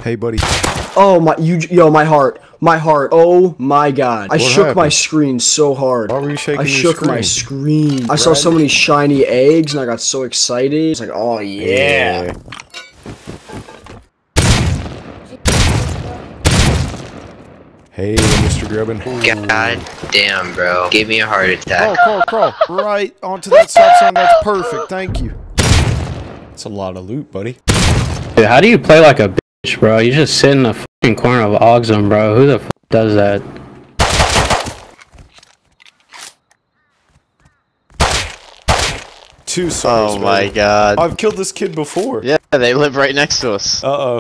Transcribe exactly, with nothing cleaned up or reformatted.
Hey, buddy. Oh my, you, yo, my heart, my heart. Oh my God, I What shook happened? my screen so hard. Why were you shaking I your shook screen? my screen. I saw so many shiny eggs, and I got so excited. It's like, oh yeah. yeah. Hey, Mister Grubbin. God damn, bro. Gave me a heart attack. Crawl, crawl, crawl. Right onto that stop sign. That's perfect. Thank you. That's a lot of loot, buddy. Dude, how do you play like a bitch, bro? You just sit in the fucking corner of Ogzum, bro. Who the fuck does that? Too sorry. Oh my god. I've killed this kid before. Yeah, they live right next to us. Uh-oh.